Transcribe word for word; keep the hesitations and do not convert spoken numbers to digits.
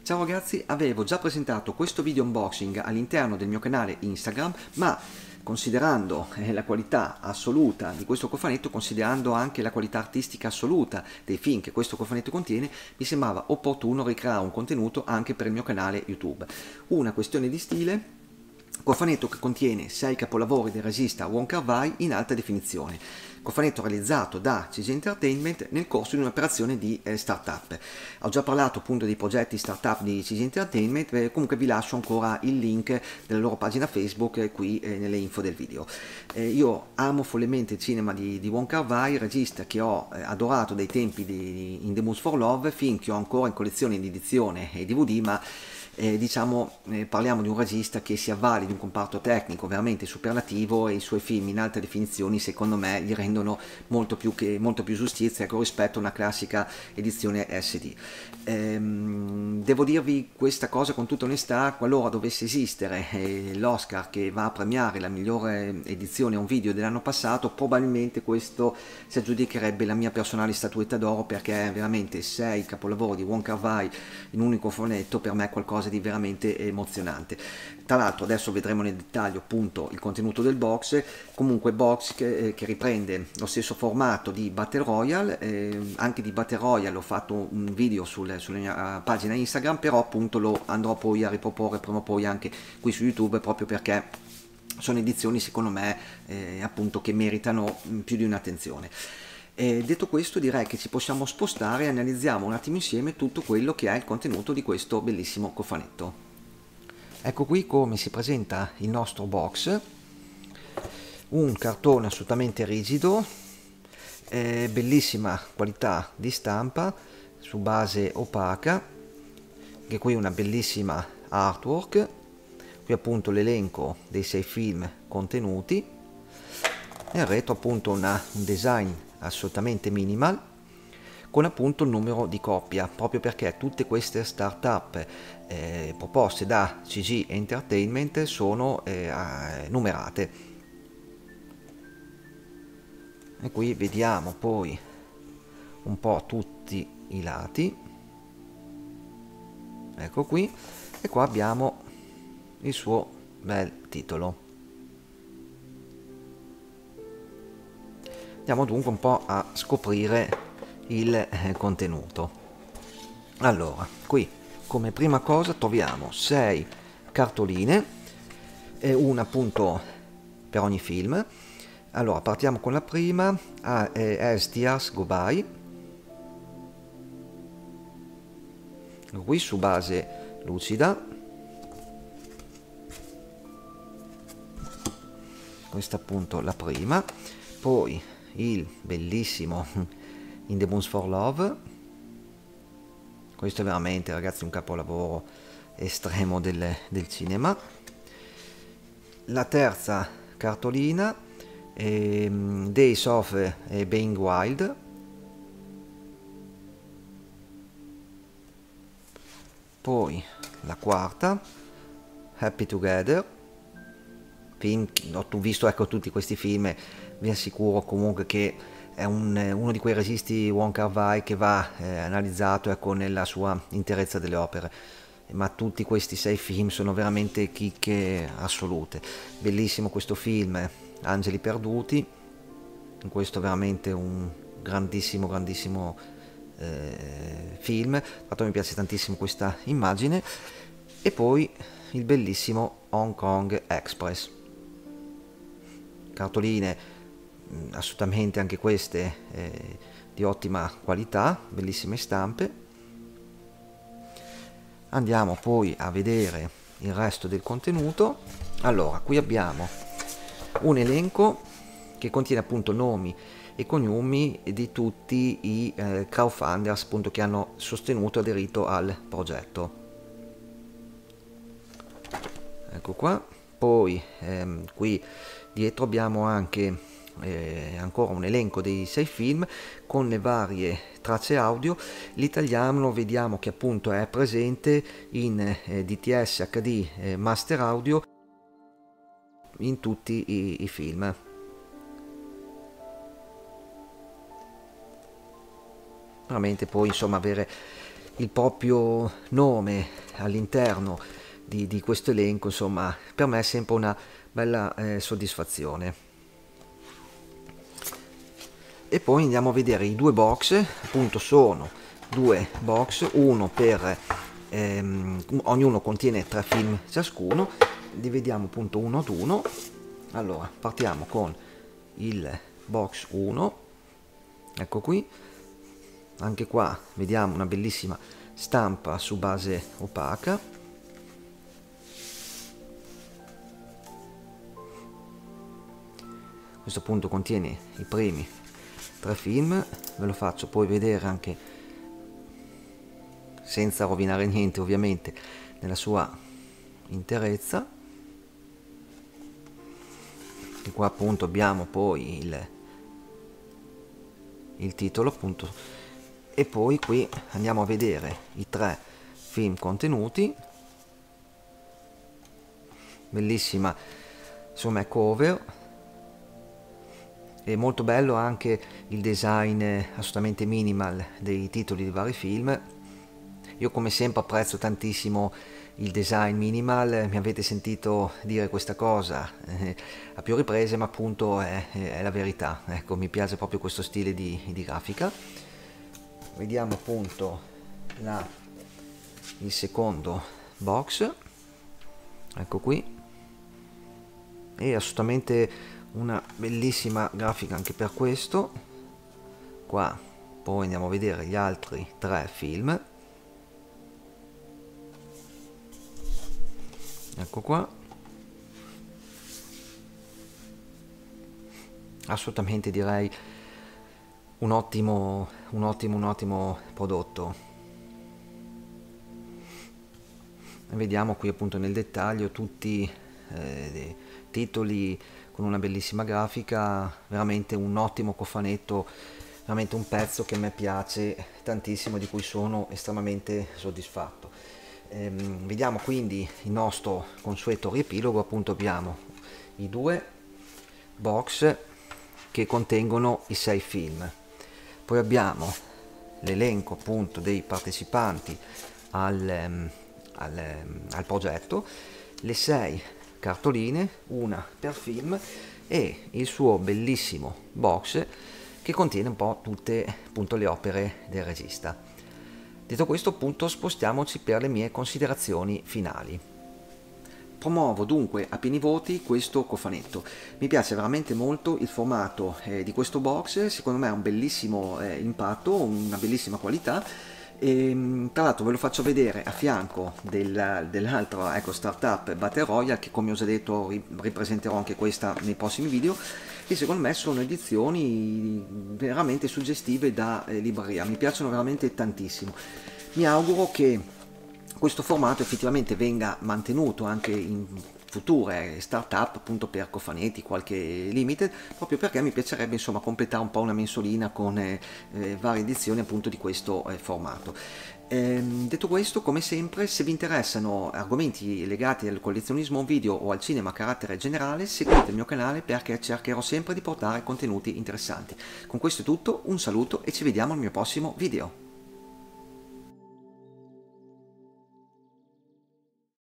Ciao ragazzi, avevo già presentato questo video unboxing all'interno del mio canale Instagram, ma considerando la qualità assoluta di questo cofanetto, considerando anche la qualità artistica assoluta dei film che questo cofanetto contiene, mi sembrava opportuno ricreare un contenuto anche per il mio canale YouTube. Una questione di stile, cofanetto che contiene sei capolavori del regista Wong Kar-wai in alta definizione. Cofanetto realizzato da C G Entertainment nel corso di un'operazione di eh, startup. Ho già parlato appunto dei progetti startup di C G Entertainment, eh, comunque vi lascio ancora il link della loro pagina Facebook eh, qui eh, nelle info del video. Eh, io amo follemente il cinema di, di Wong Kar-wai, regista che ho eh, adorato dai tempi di In the Mood for Love, film che ho ancora in collezione in edizione e D V D, ma Eh, diciamo eh, parliamo di un regista che si avvale di un comparto tecnico veramente superlativo, e i suoi film in alta definizione secondo me gli rendono molto più, che, molto più giustizia ecco, rispetto a una classica edizione S D. Ehm, devo dirvi questa cosa con tutta onestà: qualora dovesse esistere eh, l'Oscar che va a premiare la migliore edizione a un video dell'anno passato, probabilmente questo si aggiudicherebbe la mia personale statuetta d'oro, perché è veramente sei capolavori di Wong Kar-wai in un unico fumetto, per me è qualcosa di veramente emozionante. Tra l'altro adesso vedremo nel dettaglio appunto il contenuto del box, comunque box che, eh, che riprende lo stesso formato di Battle Royale. Eh, anche di Battle Royale ho fatto un video sul, sulla mia pagina Instagram, però appunto lo andrò poi a riproporre prima o poi anche qui su YouTube, proprio perché sono edizioni secondo me eh, appunto che meritano più di un'attenzione. E detto questo, direi che ci possiamo spostare e analizziamo un attimo insieme tutto quello che è il contenuto di questo bellissimo cofanetto. Ecco qui come si presenta il nostro box: un cartone assolutamente rigido, eh, bellissima qualità di stampa su base opaca, che qui una bellissima artwork, qui appunto l'elenco dei sei film contenuti, nel retro appunto una, un design assolutamente minimal con appunto il numero di coppia, proprio perché tutte queste startup eh, proposte da C G Entertainment sono eh, numerate. E qui vediamo poi un po' tutti i lati, ecco qui, e qua abbiamo il suo bel titolo. Andiamo dunque un po' a scoprire il eh, contenuto. Allora, qui come prima cosa troviamo sei cartoline, e una appunto per ogni film. Allora, partiamo con la prima, ah, eh, As Tears Go By. Qui su base lucida. Questa appunto la prima. Poi il bellissimo In the Mood for Love. Questo è veramente, ragazzi, un capolavoro estremo del, del cinema. La terza cartolina, ehm, Days of eh, Being Wild. Poi la quarta, Happy Together. Film, ho visto ecco tutti questi film, vi assicuro comunque che è un, uno di quei registi Wong Kar-wai che va eh, analizzato ecco nella sua interezza delle opere, ma tutti questi sei film sono veramente chicche assolute. Bellissimo questo film Angeli Perduti, in questo veramente un grandissimo grandissimo eh, film. Tra l'altro mi piace tantissimo questa immagine. E poi il bellissimo Hong Kong Express, cartoline assolutamente anche queste eh, di ottima qualità, bellissime stampe. Andiamo poi a vedere il resto del contenuto. Allora, qui abbiamo un elenco che contiene appunto nomi e cognomi di tutti i eh, crowdfunders appunto che hanno sostenuto e aderito al progetto. Ecco qua. Poi ehm, qui dietro abbiamo anche eh, ancora un elenco dei sei film con le varie tracce audio. L'italiano vediamo che appunto è presente in eh, D T S H D eh, Master Audio in tutti i, i film. Veramente poi insomma avere il proprio nome all'interno di, di questo elenco, insomma, per me è sempre una bella eh, soddisfazione. E poi andiamo a vedere i due box, appunto sono due box, uno per ehm, ognuno contiene tre film ciascuno, li vediamo appunto uno ad uno. Allora partiamo con il box uno, ecco qui, anche qua vediamo una bellissima stampa su base opaca. Questo appunto contiene i primi tre film, ve lo faccio poi vedere anche senza rovinare niente ovviamente nella sua interezza. E qua appunto abbiamo poi il, il titolo appunto, e poi qui andiamo a vedere i tre film contenuti. Bellissima insomma cover, è molto bello anche il design assolutamente minimal dei titoli di vari film. Io come sempre apprezzo tantissimo il design minimal, mi avete sentito dire questa cosa eh, a più riprese, ma appunto è, è la verità. Ecco, mi piace proprio questo stile di, di grafica. Vediamo appunto la, il secondo box, ecco qui, è assolutamente una bellissima grafica anche per questo. Qua poi andiamo a vedere gli altri tre film, ecco qua, assolutamente direi un ottimo un ottimo un ottimo prodotto. Vediamo qui appunto nel dettaglio tutti eh, dei titoli con una bellissima grafica, veramente un ottimo cofanetto, veramente un pezzo che a me piace tantissimo, di cui sono estremamente soddisfatto. Ehm, vediamo quindi il nostro consueto riepilogo, appunto abbiamo i due box che contengono i sei film, poi abbiamo l'elenco appunto dei partecipanti al, al, al progetto, le sei cartoline, una per film, e il suo bellissimo box che contiene un po' tutte appunto le opere del regista. Detto questo, appunto, spostiamoci per le mie considerazioni finali. Promuovo dunque a pieni voti questo cofanetto. Mi piace veramente molto il formato eh, di questo box, secondo me ha un bellissimo eh, impatto, una bellissima qualità. E, tra l'altro ve lo faccio vedere a fianco del, dell'altro ecco, Startup Battle Royale, che come ho già detto ripresenterò anche questa nei prossimi video, e secondo me sono edizioni veramente suggestive da eh, libreria, mi piacciono veramente tantissimo. Mi auguro che questo formato effettivamente venga mantenuto anche in future startup, appunto per cofanetti, qualche limited, proprio perché mi piacerebbe insomma completare un po' una mensolina con eh, eh, varie edizioni appunto di questo eh, formato. Ehm, detto questo, come sempre, se vi interessano argomenti legati al collezionismo video o al cinema a carattere generale, seguite il mio canale perché cercherò sempre di portare contenuti interessanti. Con questo è tutto, un saluto e ci vediamo al mio prossimo video.